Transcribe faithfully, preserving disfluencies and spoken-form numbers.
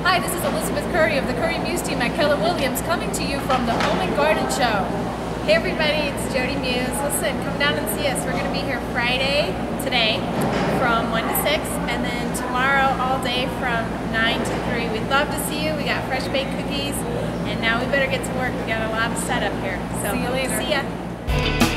Hi, this is Elizabeth Curry of the Curry-Mews team at Keller Williams coming to you from the Home and Garden Show. Hey everybody, it's Mews. Listen, come down and see us. We're going to be here Friday, today, from one to six, and then tomorrow all day from nine to three. We'd love to see you. We got fresh baked cookies, and now we better get to work. We got a lot of setup here. So see you later. See ya.